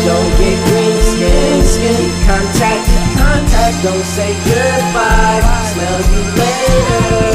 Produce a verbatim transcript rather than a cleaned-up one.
Don't get green, skin, skin contact, contact. Don't say goodbye. Smell you later.